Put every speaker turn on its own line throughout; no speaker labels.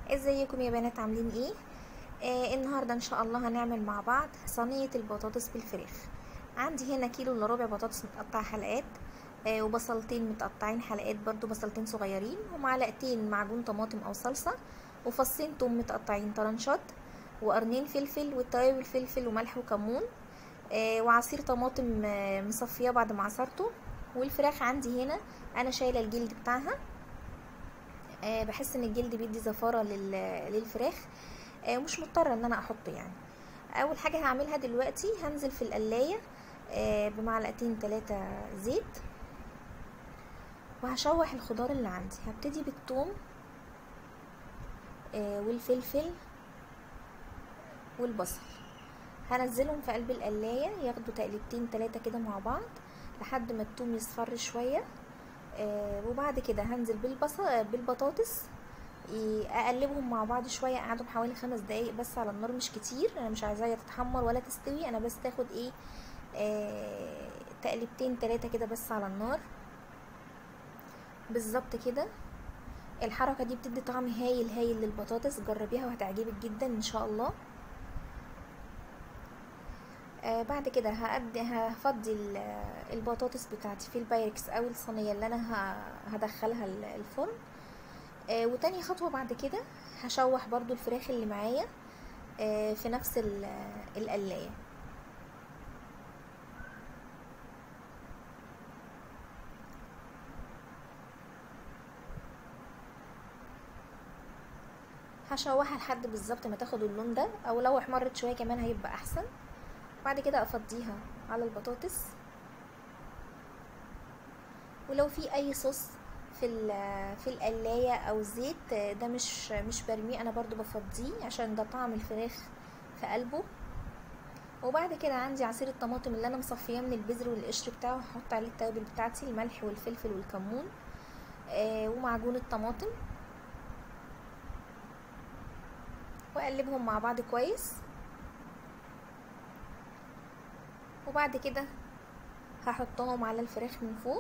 ازيكم يا بنات، عاملين ايه؟ النهارده ان شاء الله هنعمل مع بعض صينيه البطاطس بالفراخ. عندي هنا كيلو الا ربع بطاطس متقطع حلقات، وبصلتين متقطعين حلقات برضو، بصلتين صغيرين، ومعلقتين معجون طماطم او صلصه، وفصين توم متقطعين طرنشات، وقرنين فلفل، والتوابل فلفل وملح وكمون، وعصير طماطم مصفيه بعد ما عصرته. والفراخ عندي هنا انا شايله الجلد بتاعها، بحس ان الجلد بيدي زفاره للفراخ، مش مضطره ان انا احطه يعني. اول حاجه هعملها دلوقتي هنزل في القلايه بمعلقتين 3 زيت، وهشوح الخضار اللي عندي. هبتدي بالثوم والفلفل والبصل، هنزلهم في قلب القلايه ياخدوا تقليبتين 3 كده مع بعض لحد ما الثوم يصفر شويه. وبعد كده هنزل بالبطاطس، اقلبهم مع بعض شويه، اقعدهم حوالي 5 دقايق بس على النار، مش كتير، انا مش عايزاها تتحمر ولا تستوي، انا بس تاخد ايه تقليبتين 3 كده بس على النار بالظبط كده. الحركه دي بتدي طعم هايل هايل للبطاطس، جربيها وهتعجبك جدا ان شاء الله. بعد كده هفضي البطاطس بتاعتي في البايركس او الصينيه اللي انا هدخلها الفرن. وتاني خطوة بعد كده هشوح برضو الفراخ اللي معايا في نفس القلاية. هشوحها لحد بالظبط ما تاخد اللون ده، او لو احمرت شوية كمان هيبقى احسن. بعد كده افضيها على البطاطس، ولو في اي صوص في القلاية او زيت ده مش برميه، انا برضو بفضيه عشان ده طعم الفراخ في قلبه. وبعد كده عندي عصير الطماطم اللي انا مصفياه من البذر والقشر بتاعه، هحط عليه التوابل بتاعتي، الملح والفلفل والكمون، ومعجون الطماطم، واقلبهم مع بعض كويس. وبعد كده هحطهم على الفراخ من فوق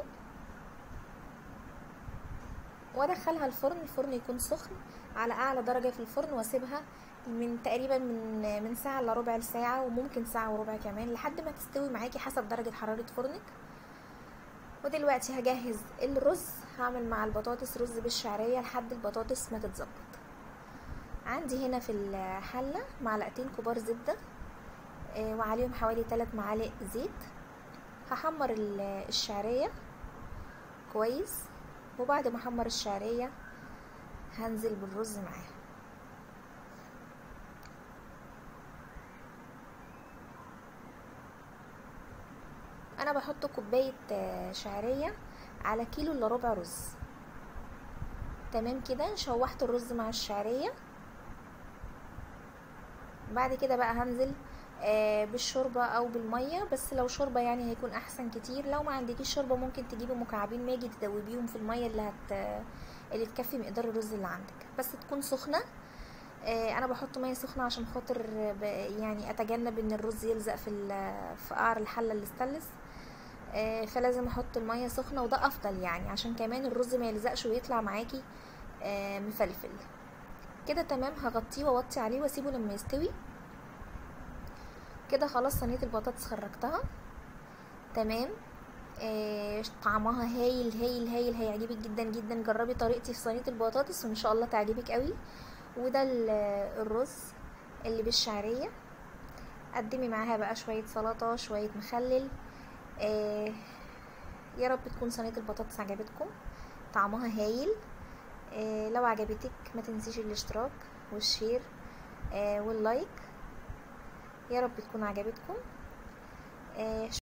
وادخلها الفرن يكون سخن على اعلى درجة في الفرن، واسيبها من تقريبا من ساعة الا ربع ساعة، وممكن ساعة وربع كمان لحد ما تستوي معاكي حسب درجة حرارة فرنك. ودلوقتي هجهز الرز، هعمل مع البطاطس رز بالشعرية لحد البطاطس ما تتظبط. عندي هنا في الحلة معلقتين كبار زبدة، وعليهم حوالي 3 معالق زيت. هحمر الشعرية كويس، وبعد ما احمر الشعرية هنزل بالرز معاها. انا بحط كوباية شعرية على كيلو الا ربع رز. تمام كده، شوحت الرز مع الشعرية. بعد كده بقى هنزل بالشوربة او بالمية، بس لو شوربة يعني هيكون احسن كتير. لو ما عندكيش شوربة ممكن تجيبي مكعبين ماجي تدوبيهم في المية اللي تكفي مقدار الرز اللي عندك، بس تكون سخنة. انا بحط مية سخنة عشان خاطر يعني اتجنب ان الرز يلزق في قعر الحلة اللي استلس، فلازم احط المية سخنة، وده افضل يعني عشان كمان الرز ما يلزقش ويطلع معاكي مفلفل كده. تمام، هغطيه واوطي عليه واسيبه لما يستوي كده. خلاص صينيه البطاطس خرجتها. تمام، طعمها هايل هايل هايل، هيعجبك جدا جدا. جربي طريقتي في صينيه البطاطس وان شاء الله تعجبك قوي. وده الرز اللي بالشعريه. قدمي معاها بقى شويه سلطه، شويه مخلل. يا رب تكون صينيه البطاطس عجبتكم، طعمها هايل. لو عجبتك ما تنسيش الاشتراك والشير واللايك. يا رب تكون عجبتكم.